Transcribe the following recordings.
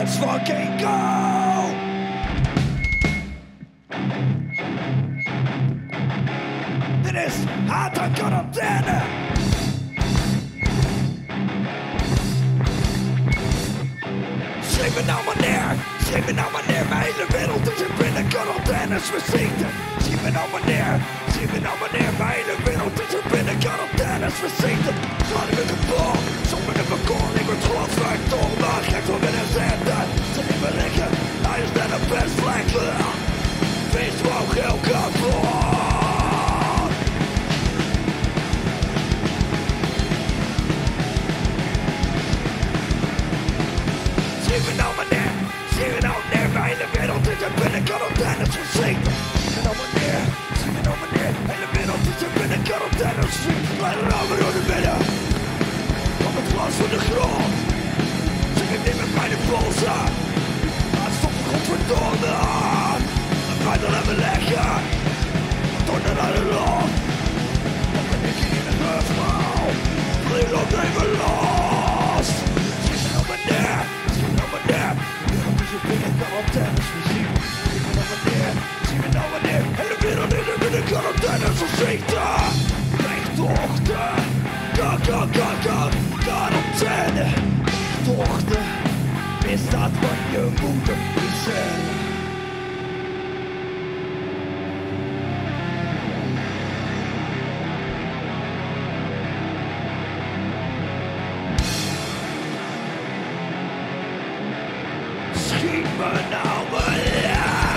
let's fucking go! Dit is Haat aan Quarantaine. Schreef me nou maar neer, schreef me nou maar neer. Mijn hele wereld is in binnen quarantaines verzeten. Schreef me nou maar neer, schreef me nou maar neer. Mijn hele wereld is in binnen quarantaines verzeten. Zwaar in de bal, zonder de balkon. Ik word glasvrij dom, maar gek van binnen zetten. Ze niet meer liggen, hij is net een best vlek. Wees gewoon heel kapot. Schreef me nou maar neer, schreef me nou neer. Mijn hele wereld is in binnen quarantaines verzeten. Schreef me nou maar neer, schreef me nou maar neer. Mijn hele wereld is in binnen quarantaines verzeten. Laat er nou maar door de midden. Op het glas van de grond. Zing het niet met mij de polsen. Laat stoppen, godverdomme. Laat mij dan even leggen. Door naar de lucht. Dan ben ik hier in de luchtbouw. Vlieg nog even los. Schreef me nou maar neer, schreef me nou maar neer. De wereld is in binnen quarantaines verzeten. Schreef me nou maar neer, schreef me nou maar neer. Hele wereld is in binnen quarantaines verzeten. Rechttochten. Quarantaine. Tochten. Misdaad van je moeder is er. Schiet me nou maar neer.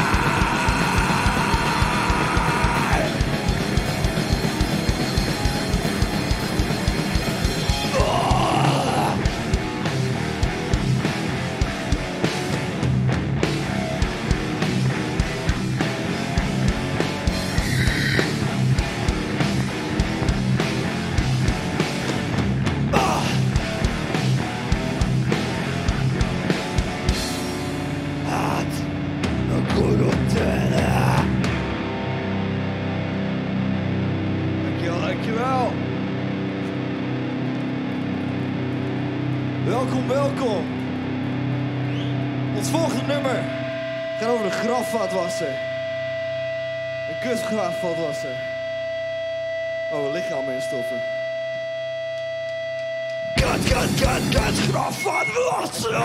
Dankjewel. Welkom. Ons volgende nummer gaat over een grafvatwasser. Een kustgrafvatwasser. Waar we lichamen instoffen. Grafvatwasser!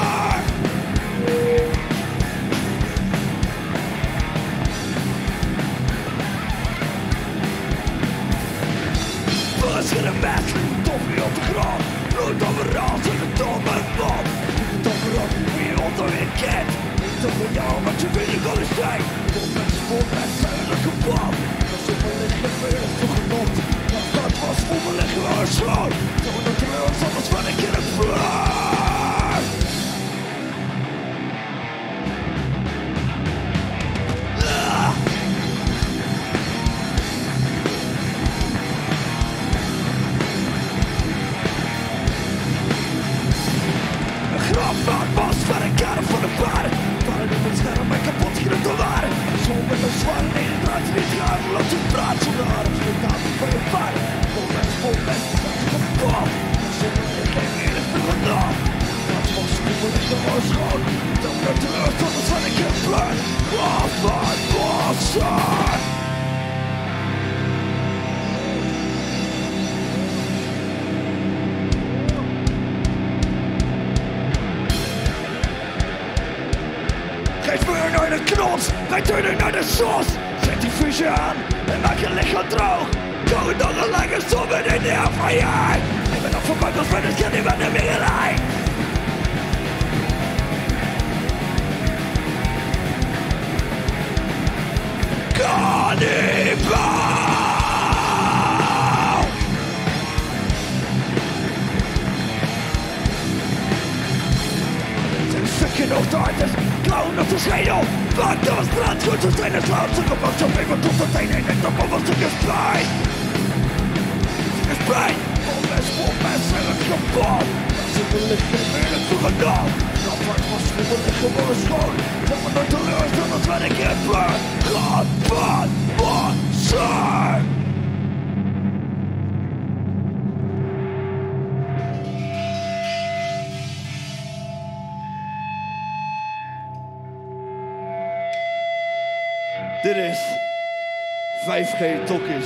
Was in een mes, toffie op de grond. Bloed overal, zit het domme mond. Het overal, wie je onder weer kent. Niet over jou, wat je weet ik al eens zijn. Vol met zuidelijk gebouw. Dat is mijn lichaam weer op de genot. Dat was voor mijn lichaam wel een schoon. Toen de terug zat als van ik in het vloer. Grafvaart was van een kade van de paarden. Waren in mijn scherm en kapot genoeg te waren. Zo met een zware in het draad niet gaan. Laat je praat zonder adem. Zo gaat het van je paarden. Vol met, dat is kapot. Zonder ik geen eerlijk te gedaan. Dat was super, ik was schoon. Dan werd er terug tot het van ik heb blij. Grafvaart was er. Geef me naar de knots, wij turnen naar de sos. Zet die fusie aan en maak je lichaam droog. Doe het nog een lange sommen in de afvrijheid. Ik ben afgepakt als verder kind in mijn wingerij. Cannibal! Een stukje nog te hard is. Klauwen op de schedel, pak de straat, goed zo zijn en slaat. Zoek op als je even tot het een en ik op een stukje spijn. Stukje spijn, vol mes, en het kapot. Dat zit een lichtje meer in het toegedaan. Dat wordt was voor de lichaam wel eens schoon. Dat me nooit teleurstelt als wat ik heb. Grafvatwasser! Dit is 5G Tokkies.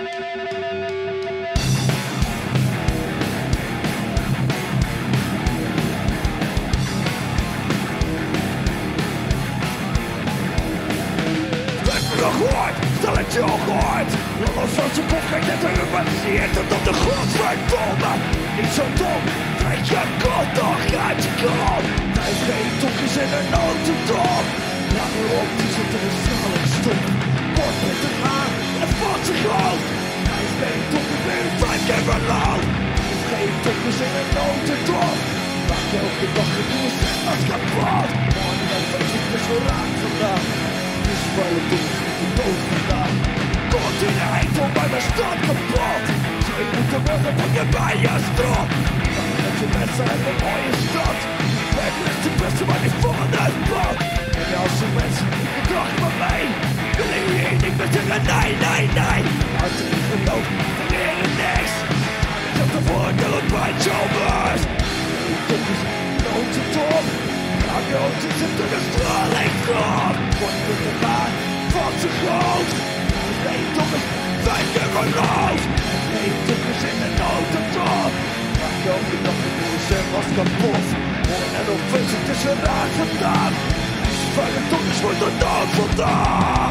Gehoord, stel het je al gehoord. Alles van zijn kop kijkt net gehumanitiseerd tot op de grond verdomme. Niet zo dom, trek je kont toch uit je kop. 5G Tokkies in een notendop. Laat me op, die zit in een straling stop. Kort met de maan en valt zich groot. 5G Tokkies weer 5 keer verlaat. 5G Tokkies in een notendop. Maak je elke dag een nieuwe set als kapot. Morgen en Facebook is wel raak vandaag. Vuile doos met de dood vandaan. Continent om bij mijn stad kapot. Zou je moeten worden van je bij je strot. Dank dat je mensen hebben een mooie stad. Weg ligt de beste maar die volgen het pad. En als de mensen niet gedrag met mij. Willen jullie één ding met zeggen nee, nee, nee. Uit de geloof, we leren niks. Ik heb de voordeel bij Chalmers. Tokkies, notendop. Radiootjes zitten de straling op. Wordt met de maan, valt ze groot. 5G Tokkies, 5 keer verloot. 5G Tokkies in de notendop. Maak je ook nog een nieuwe zet was kapot. Morgen en op Facebook is er raak vandaan. 5 Tokkies wordt er dood vandaan.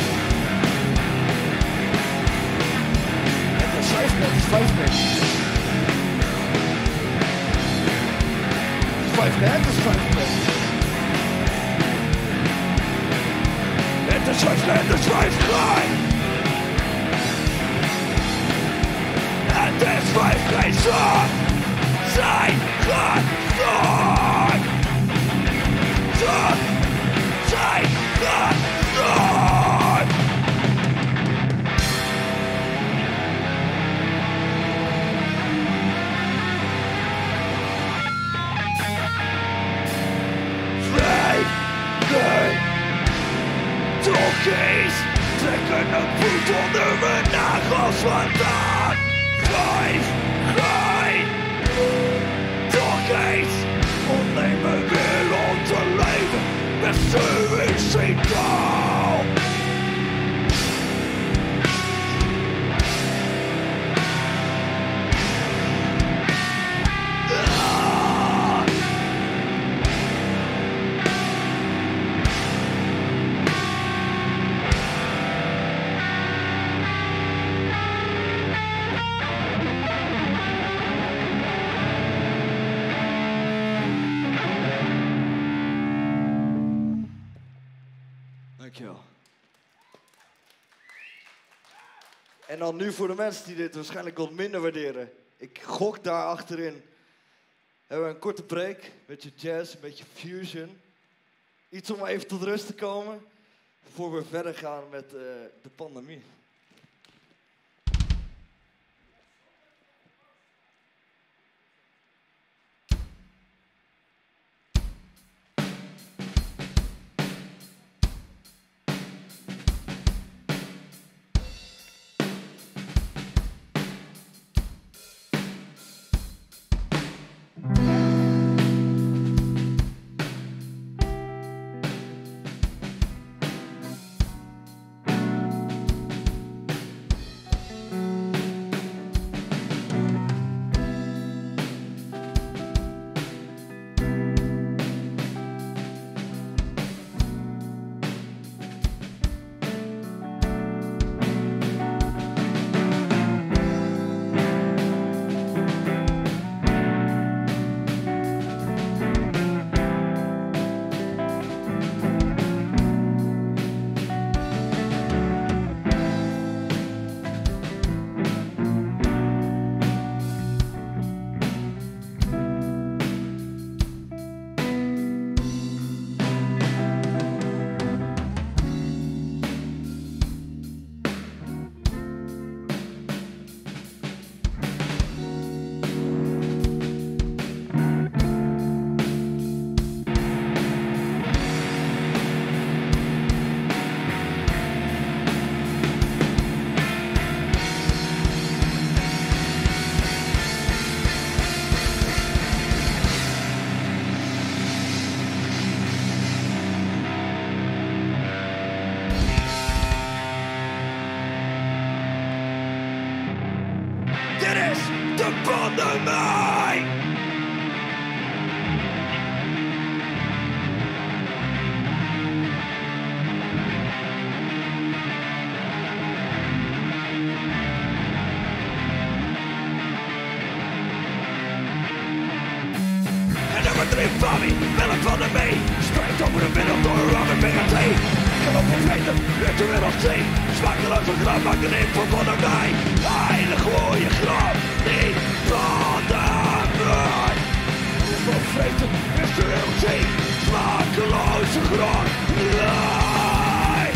En dat is 5 mensen, 5 mensen. 5 mensen, 5 mensen. Het is 5 mensen, 5 klein. Het is 5 zon. Zijn gezond. Zon. Zijn gezond. Tokkies trekken een voet onder mijn nagels vandaan. 5G Tokkies ontnemen wil om te leven met suïcidaal. Dankjewel. En dan nu voor de mensen die dit waarschijnlijk wat minder waarderen. Ik gok daar achterin. Hebben we een korte break. Een beetje jazz, een beetje fusion. Iets om even tot rust te komen. Voor we verder gaan met de pandemie. verbannen mij. Famie, willen van de mee. Spreekt over de wereld door een lange BRT. Ik kan op vergeten, virtueel als zee. Smakeloos een grap, maak een info van de mij. Heilig gooie grap, niet van de mij. Ik kan vreten, virtueel als zee. Smakeloze grap, nee.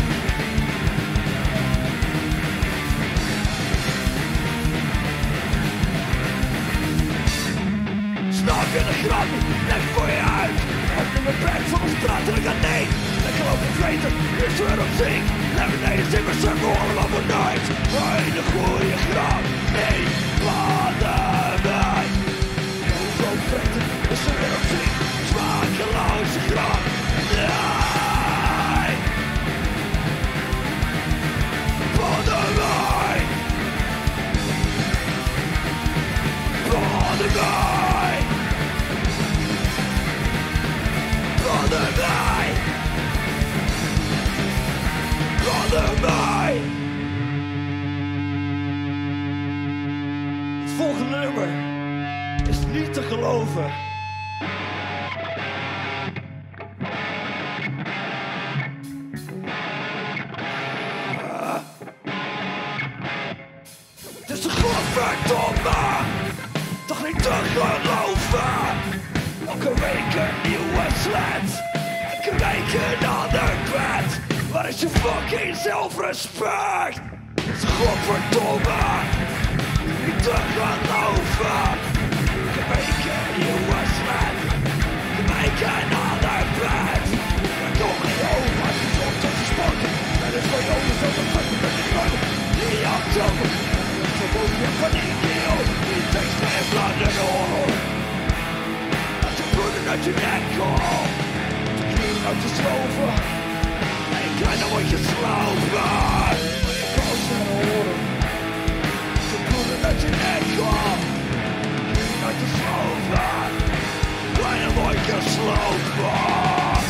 Snap je de grap? Leg voor je uit. Heb je mijn bek van ons praten, ik ga nee. Ik kan ook vergeten, is er op zee. En beneden zit mijn cirkel allemaal voor night. Hele goeie grap, nee, laten wij. Ik kan ook vergeten, is er weer op zee. Smakeloze grap, nee. Laten wij. Laten wij. Brother mij! Brother mij! Het volgende nummer is niet te geloven. Het is de godverdomme! Toch niet te geloven! Elke week een nieuwe slet. Elke week een ander bed. Waar is je fucking zelfrespect? Het is godverdomme. Niet te geloven. Elke week een nieuwe slet. Elke week een ander bed. Maar toch niet over als je soms tot gesproken. Dat is voor jou dus ook een fucking met de kloten. Die aftoken. Gewoon je paniek hier. Die tekst en bloed en horror. Uit je nek komt, hier uit je sloven. En ik kleine word je sloven. Je kous en horen. Ze bloeden uit je nek komt, hier uit je sloven. Kleine word je sloven.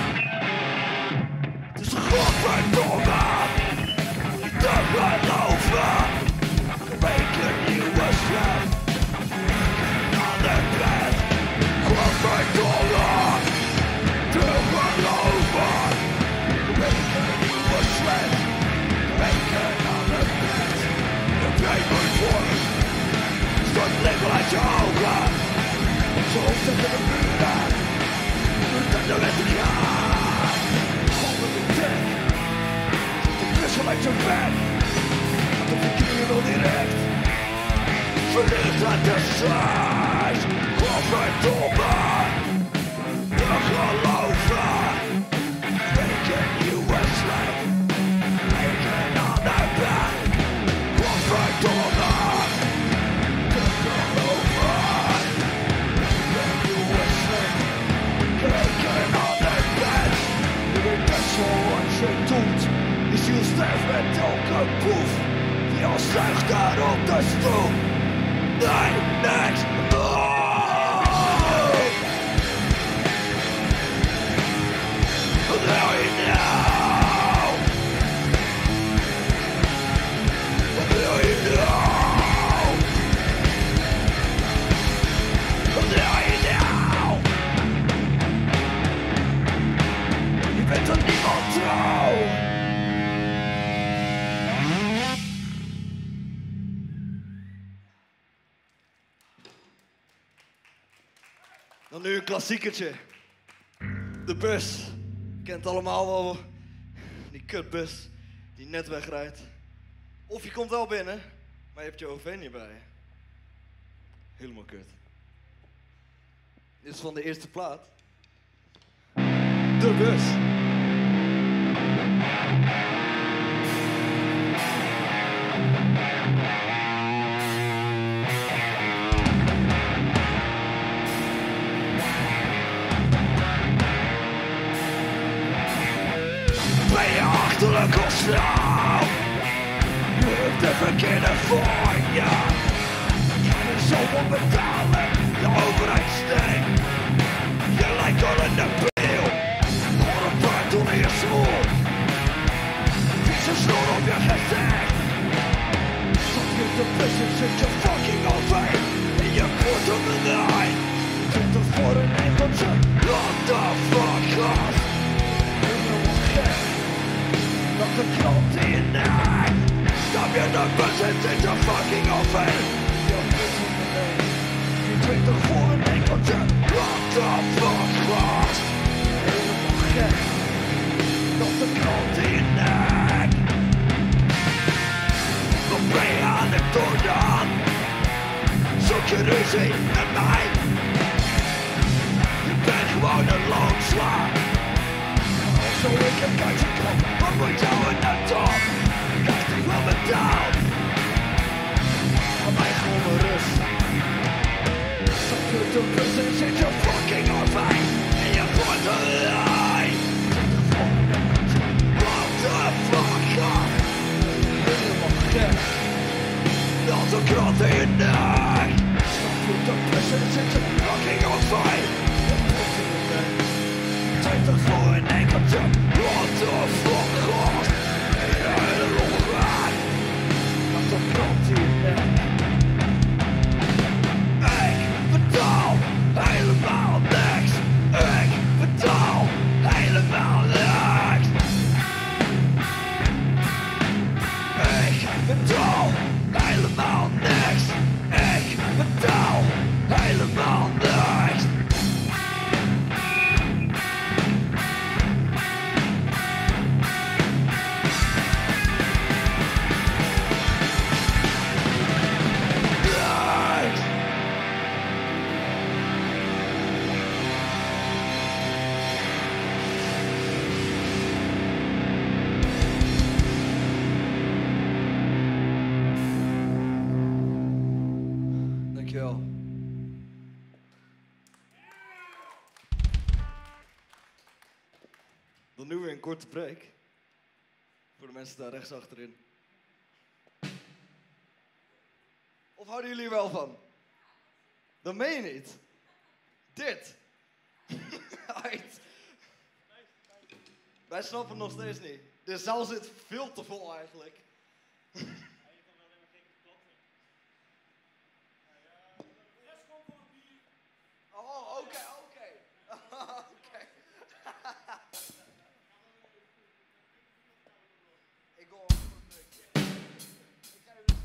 Het is godverdomme. Niet te geloven. Week een nieuwe stem. Een ander bed. Godverdomme, te geloven. Week een nieuwe slet. Week een ander bed. De paper voor. Stort licht uit je ogen. Zo zitten de muren. Dat de wet niet aan. Onder de dek. De kussen uit je bek. De verkeer wil direct. Verlicht uit de slaas. Godverdomme, te geloven. Week een nieuwe slet. Week een ander bed. Godverdomme, te geloven. Week een nieuwe slet. Week een ander bed. Je weet best wel wat je doet. Je ziel sterft met elke boef. Die al zuigt daar op de stoep. Nee, niks. Je bent er niemand trouw. Dan nu een klassiekertje. De bus. Je kent allemaal wel die kutbus die net wegrijdt. Of je komt wel binnen, maar je hebt je OV niet bij je. Helemaal kut. Dit is van de eerste plaat. De bus. Ben je achterlijk of snel? Je hebt de verkeerde voor je. Je zo onbetalen, de overheid steekt. Je lijkt al in de pil, voor een paar toen in je smoel. Vies een snor op je gezicht. Zat je te pissen, zit je fucking overheen. En je wordt op de lijn. Zit er voor een enkeltje, what the fuck, gast. Helemaal gek, dat de krant in je nek. Stap je de bus en zit je fucking overheen. Je wordt op de lijn. Je drinkt er voor een enkeltje, what the fuck, gast. Helemaal gek, dat de krant in je nek. Wat ben je aan het doen dan? Zoek je ruzie met mij? Je bent gewoon een loonslaaf. Als zo ik een kaartje kom, wat moet jou in de top? Krijg ik wel betaald. Van mij gewoon mijn rust. Zat je te kussen, zit je fucking overheen. En je wordt een lijn. What the fuck, gast? Helemaal gek. Als een krant in je nek. Stap je te kussen, zit je fucking overheen. Je wordt in de nek. Tijd er voor een enkeltje. What the fuck, gast? Helemaal gek. Als een krant in je nek. Ik betaal helemaal niks. Ik betaal helemaal niks. Ik betaal helemaal niks. Ik betaal helemaal niks. Dankjewel. Dan nu weer een korte break. Voor de mensen daar rechts achterin. Of houden jullie er wel van? Dat meen je niet. Dit. Uit. Wij snappen het nog steeds niet. De zaal zit veel te vol eigenlijk. Oh, oké. Oké. Ik wil een druk. Ik ga even...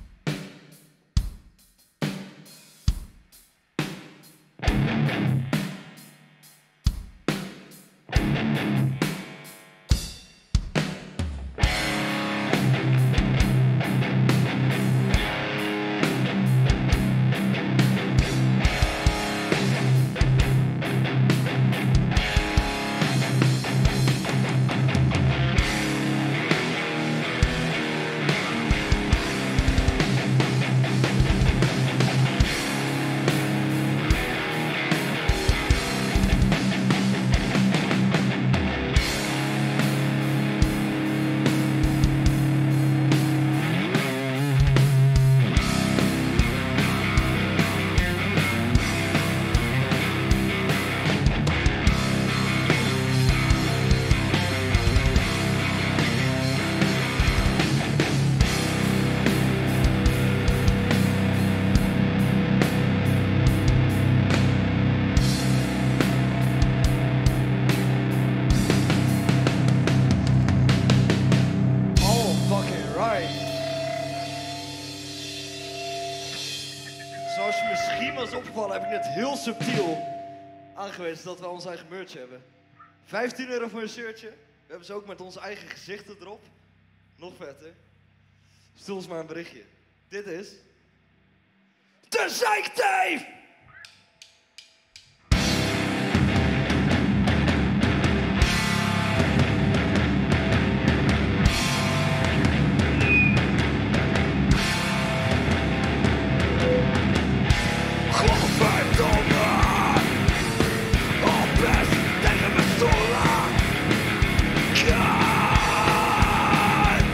Zoals je misschien was opgevallen, heb ik net heel subtiel aangewezen dat we ons eigen merch hebben. €15 voor een shirtje. We hebben ze ook met onze eigen gezichten erop. Nog vetter. Stuur ons maar een berichtje. Dit is... de Zeikteef!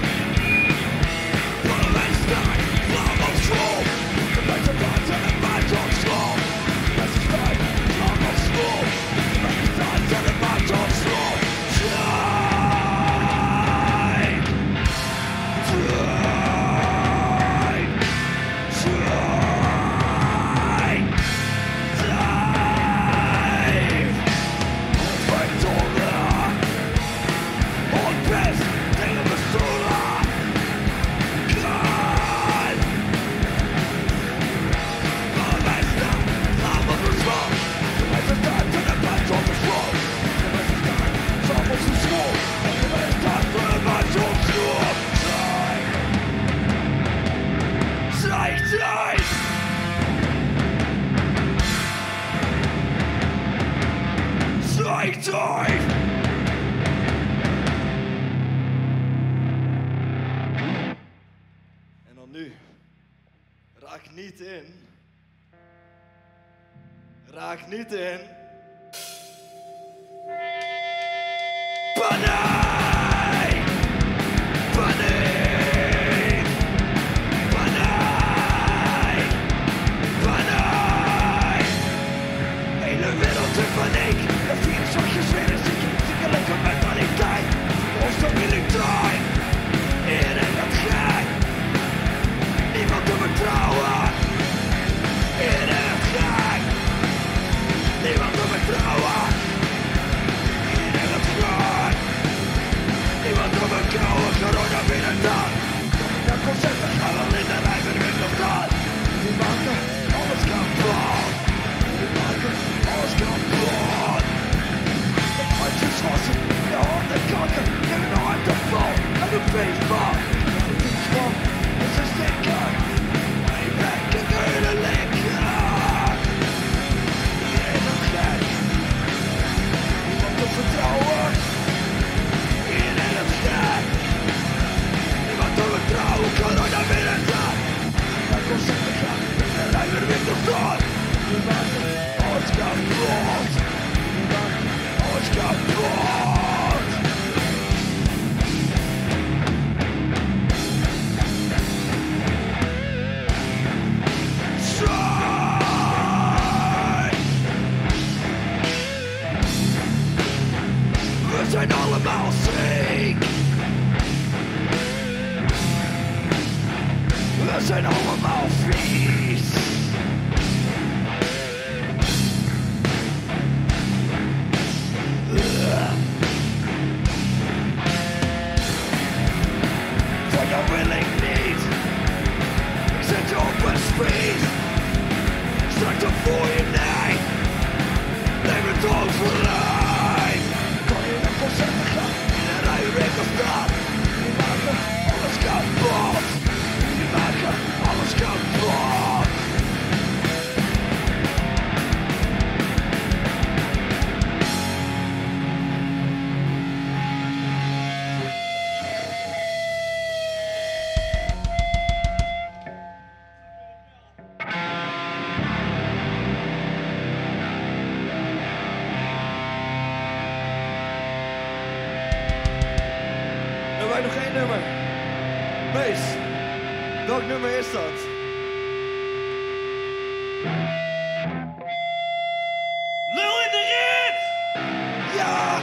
But Raak niet in. Raak niet in. Paniek! Paniek! Paniek! Paniek! Hele wereld in paniek. De vier zachtjes weer een ziekelijke mentaliteit. Onstabiliteit. Iedereen gaat gek. Niemand te vertrouwen. Iedereen gaat gek. Niemand te vertrouwen. Iedereen gaat gek. Niemand te vertrouwen. Corona binnen dan. Dat concerten gaan al in de rij met winkel dan. Die maken alles kapot. Die maken alles kapot. De handjes wassen. De handen kakken. En de handen vol. En de feestbal. De feestbal. Is een sticker. Ik ben een hele linker. Iedereen gaat gek. Niemand te vertrouwen. Iedereen gaat gek. Niemand te vertrouwen. Corona binnen dan. Dat concerten gaan in de rij met winkel dan. We maken alles kapot. We maken alles kapot. We zijn allemaal ziek. We zijn allemaal vies. Van jou wil ik niet. Ik zet je op een speed. Straks op voor je nek. Neem het dood voor lijf. Kan je naar concerten gaan? In een rij winkel staan. Die maken alles kapot. Die maken alles kapot. Hebben wij nog één nummer? Mees, welk nummer is dat? Lul in de rit! Ja!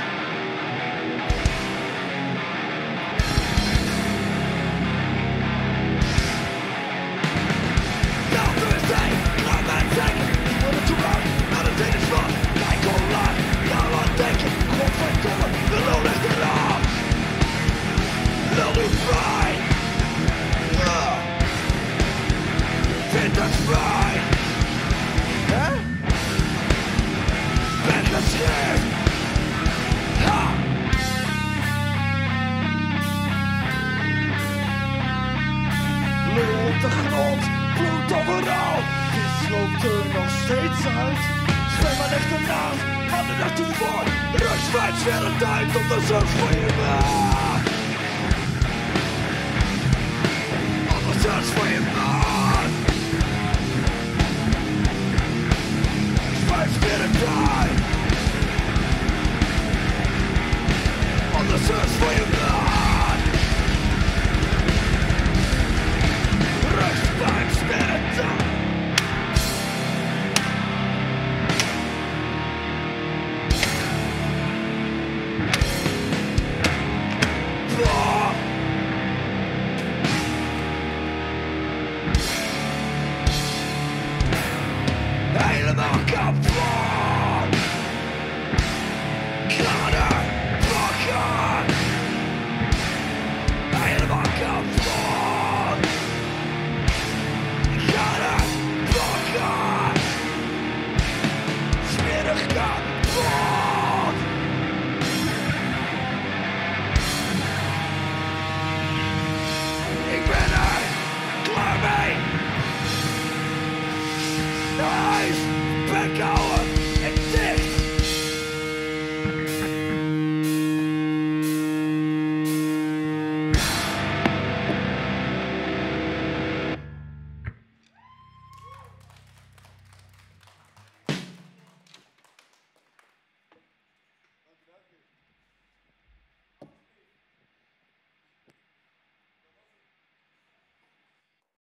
Nou, we zijn klaar met denken. Die worden toegang naar de tennisbaan. Kijk online, ja wat denken. Godverdomme, de lul ligt eraf. Lul doet pijn. Vind het fijn. Hè? Ben geschreven. Ha! Lul op de grond, bloed overal. Die loopt er nog steeds uit. Zwemmen ligt ernaast, handen naar toe voor. Rugswijs weer een tijd om de zorg voor je maag. Anders voor je maag. Zwijs weer een tijd. Anders voor je